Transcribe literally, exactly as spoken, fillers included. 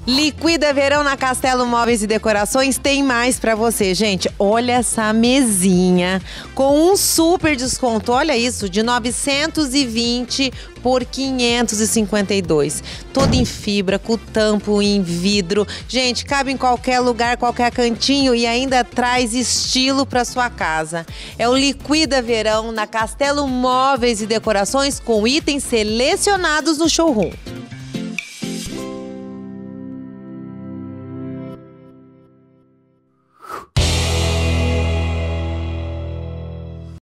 Liquida Verão na Castelo Móveis e Decorações tem mais pra você, gente. Olha essa mesinha com um super desconto, olha isso, de novecentos e vinte por quinhentos e cinquenta e dois. Todo em fibra, com tampo em vidro. Gente, cabe em qualquer lugar, qualquer cantinho e ainda traz estilo pra sua casa. É o Liquida Verão na Castelo Móveis e Decorações com itens selecionados no showroom.